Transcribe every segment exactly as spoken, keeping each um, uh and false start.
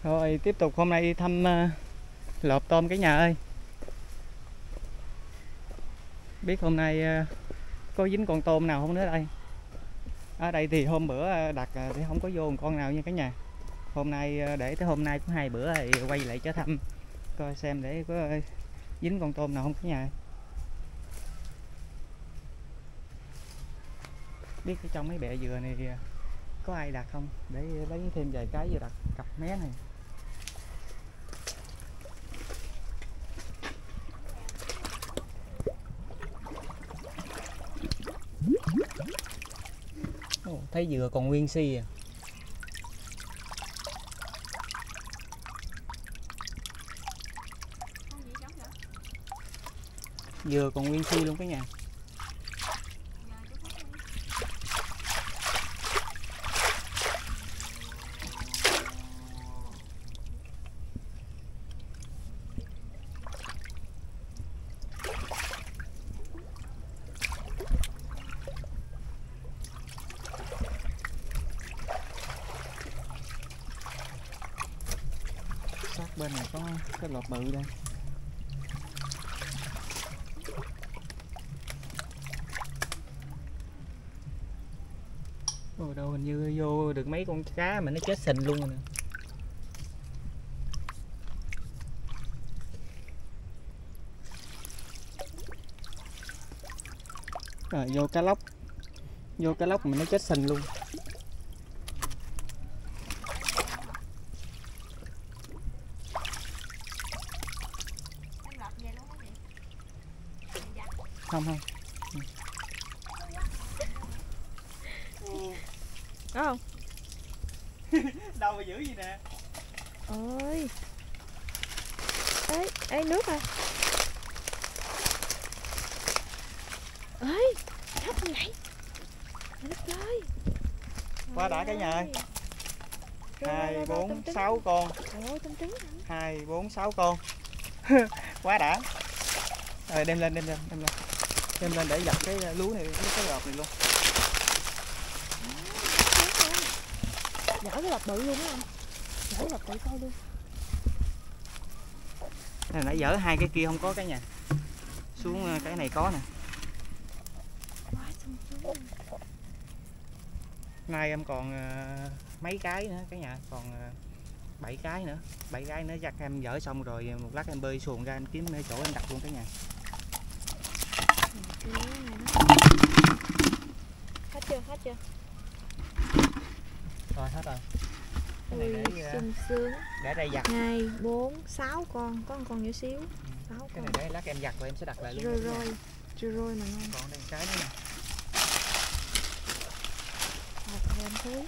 Rồi tiếp tục hôm nay đi thăm uh, lợp tôm cả nhà ơi. Biết hôm nay uh, có dính con tôm nào không nữa đây. Ở đây thì hôm bữa đặt uh, thì không có vô một con nào nha cả nhà. Hôm nay uh, để tới hôm nay cũng hai bữa thì quay lại cho thăm coi xem để có uh, dính con tôm nào không cả nhà. Biết ở trong mấy bẹ dừa này uh, có ai đặt không để lấy thêm vài cái vừa đặt cặp mé này. Ồ, thấy dừa còn nguyên si à. Dừa còn nguyên si luôn cả nhà. Sát bên này có cái lọt bự đây. Ồ đâu hình như vô được mấy con cá mà nó chết sình luôn rồi nè. Rồi vô cá lóc. Vô cá lóc mà nó chết sình luôn. Không không. Có không? Đâu mà giữ gì nè. Ôi. Ê, ê nước à. Ê, thấp như vậy. Đất ơi. Quá đã cả nhà ơi. Hai, bốn, sáu con. Ôi, tôm trứng hả? Hai, bốn, sáu con. Quá đã. Rồi đem lên, đem lên, đem lên. Đem lên để dập cái lúa này, cái, cái lọt này luôn. Dở cái lọt bự luôn á anh. Dở cái lọt bự coi luôn. Này nãy dở hai cái kia không có cả nhà. Xuống cái này có nè. Quá sung sướng. Nay em còn uh, mấy cái nữa cả nhà, còn uh, bảy cái nữa. bảy cái nữa chắc em dở xong rồi một lát em bơi xuồng ra em kiếm chỗ em đặt luôn cả nhà. Hết chưa, hết chưa? Rồi hết rồi. Cái này Ui, để sung sướng. để đây giặt. Hai, bốn, sáu con, có một con nhỏ xíu. Sáu Cái con. này để lát em giặt rồi em sẽ đặt lại luôn. Rồi rồi, rồi rồi mà ngon. Còn đây cái nữa nè. Một thêm thứ.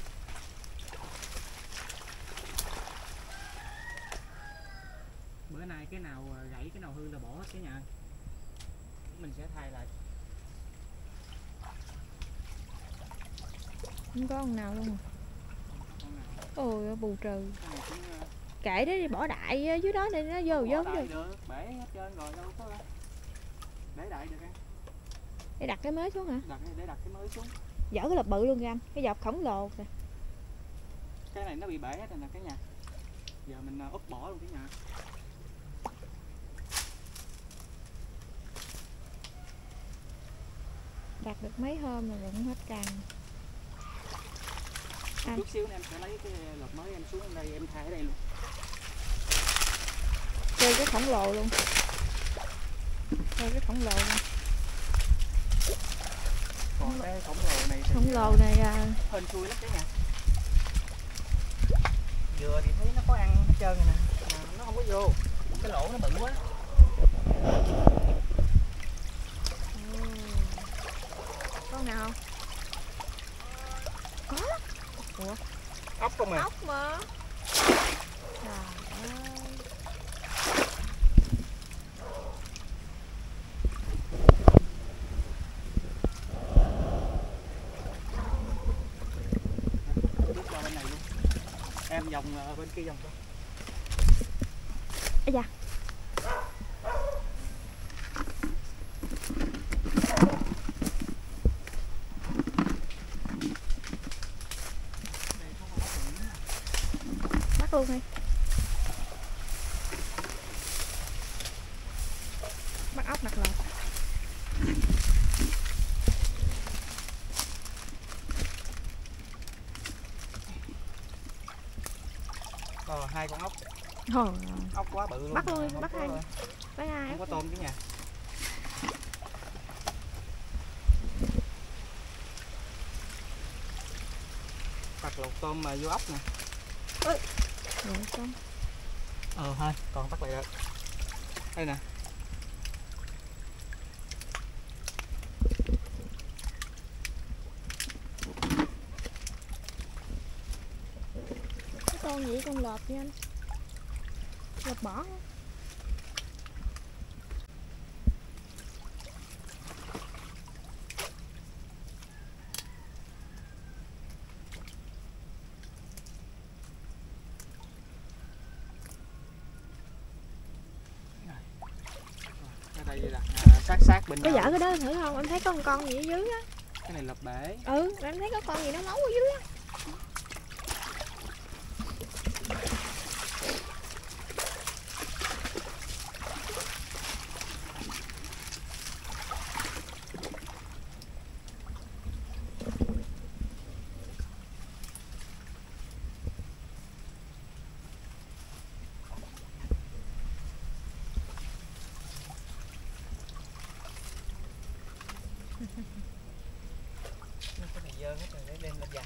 Bữa nay cái nào gãy cái nào hư là bỏ hết cái nhà. Mình sẽ thay lại. Không có con nào luôn à. Ôi bù trừ. Cái này cũng, uh... Kệ đấy, bỏ đại dưới đó này nó vô vô được. Được, bể hết trơn rồi đâu có để đại được em. Để đặt cái mới xuống hả? Đặt để đặt cái mới xuống. Dở cái lọt bự luôn kìa anh, cái dọc khổng lồ kìa. Cái này nó bị bể hết rồi nè cả nhà. Giờ mình úp bỏ luôn cái nhà. Đặt được mấy hôm rồi cũng hết càng. Anh. Chút xíu nữa em sẽ lấy cái lọt mới em xuống đây em thay ở đây luôn. Chơi cái khổng lồ luôn. Chơi cái khổng lồ luôn. Còn cái khổng lồ này thì khổng lồ này à... hên xui lắm cái nhà. Dừa thì thấy nó có ăn hết trơn rồi nè, mà nó không có vô. Cái lỗ nó bự quá. Con nào không? Có. Ủa? Ốc không à? Ốc mà. Trời ơi. Bước qua bên này luôn. Em vòng bên kia vòng qua. Ây da. Bắt luôn đi. Bắt ốc đặt lọt. Ờ, hai con ốc. Thôi, Ốc quá bự luôn. bắt luôn đi, Không bắt có- hai. Bắt hai. Không có tôm chứ nha. Bắt lột tôm mà vô ốc nè. Rồi xong. Ờ thôi, còn bắt lại được. Đây nè. Cái con gì con lợp vậy anh? Lợp bỏ. Ở đây là à, sát sát bên Có nhau. dở cái đó thử không? Em thấy có con con gì ở dưới á. Cái này lợp bể. Ừ, em thấy có con gì nó máu ở dưới á. Cái này dơ hết rồi, để đem lên giặt.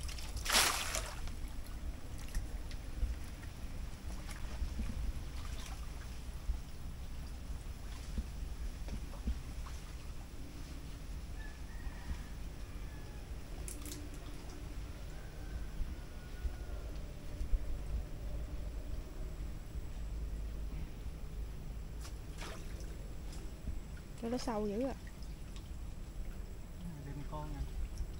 Cho nó sâu dữ à. Đem con nè.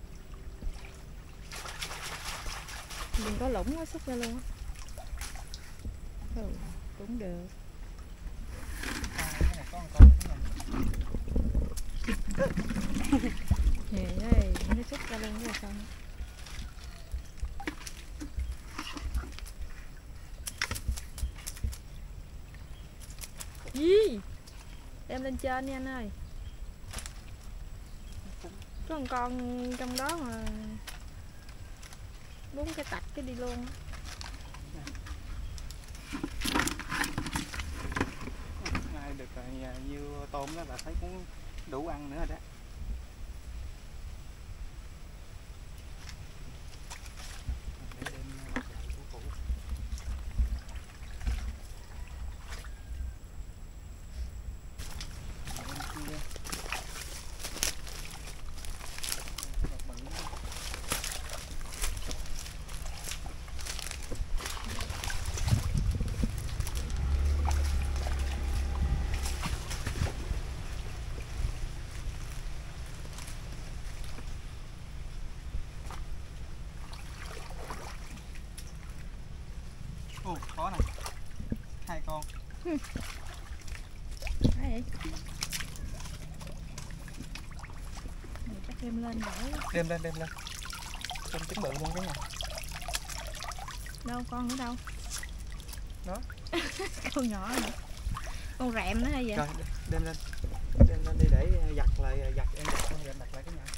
Đừng có lũng nó xúc ra luôn á. Ừ, cũng được. Cái này có một con nữa nè. Nè đây, nó xúc ra luôn rồi xong. Gì? Đem lên trên nha anh ơi. Có một con trong đó mà bốn cái tạch cái đi luôn. Nay được rồi, nhiêu tôm đó là thấy cũng đủ ăn nữa rồi đó. Để đem bắt lại của cụ. Đem kia. Một bự. Ồ, có nè. Hai con. Ai vậy? Này chắc đem lên đỡ. Đem lên, đem lên. Tôm trứng bự luôn cái nè. Đâu con ở đâu? Đó. Con nhỏ hả? Con rẹm nó hay vậy? Rồi, đem lên. Đem lên đi để giặt lại, giặt em giặt xong rồi em đặt lại cái nhà.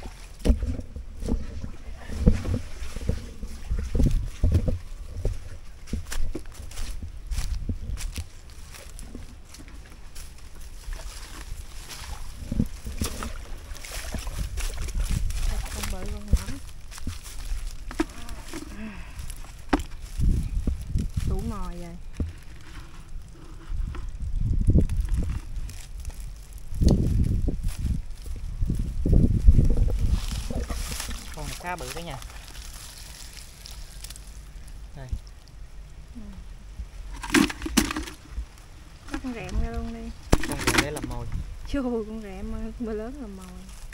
Con bự con nhỏ. Đủ mồi rồi. Con này khá bự đấy nha. Đây. Bắt con rẹm ra luôn đi. Con này để làm mồi. Chù, con rẹm mưa lớn làm mồi.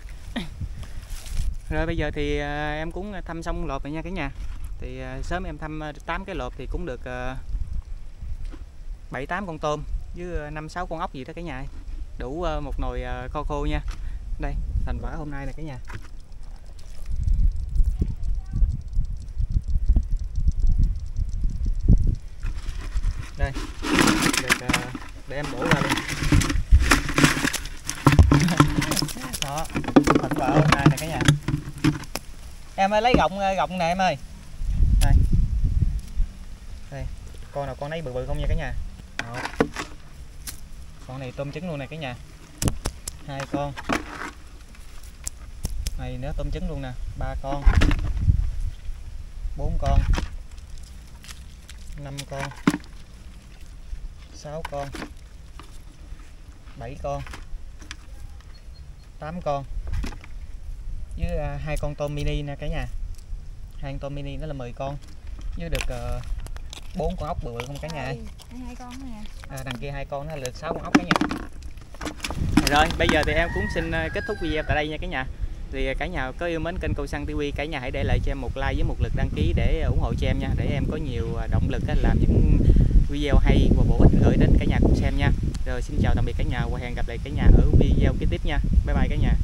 Rồi bây giờ thì à, em cũng thăm xong lột rồi nha cả nhà. Thì à, sớm em thăm tám cái lột thì cũng được à, bảy tám con tôm với năm sáu con ốc gì đó cả nhà. Đủ à, một nồi à, kho khô nha. Đây, thành quả hôm nay nè cả nhà. Đây, được, uh, để em đổ ra luôn. Đó, thịnh vợ hôm nay nè cả nhà. Em ơi lấy gọng gọng nè em ơi. Đây. Đây, con nào con lấy bự bự không nha cả nhà. Đó. Con này tôm trứng luôn nè cả nhà. Hai con. Này nữa tôm trứng luôn nè, ba con. Bốn con. Năm con. Sáu con. Bảy con. Tám con. Với uh, hai con tôm mini nè cả nhà. Hai con tôm mini nó là mười con. Với được bốn uh, con ốc bự bự không cả nhà ơi. Hai con nè. À, đằng kia hai con nó được sáu con ốc cả nhà. Rồi bây giờ thì em cũng xin kết thúc video tại đây nha cả nhà. Thì cả nhà có yêu mến kênh Câu Săn ti vi, cả nhà hãy để lại cho em một like với một lượt đăng ký để ủng hộ cho em nha, để em có nhiều động lực làm những video hay và bổ ích gửi đến cả nhà cùng xem nha. Rồi xin chào tạm biệt cả nhà và hẹn gặp lại cả nhà ở video kế tiếp nha. Bye bye cả nhà.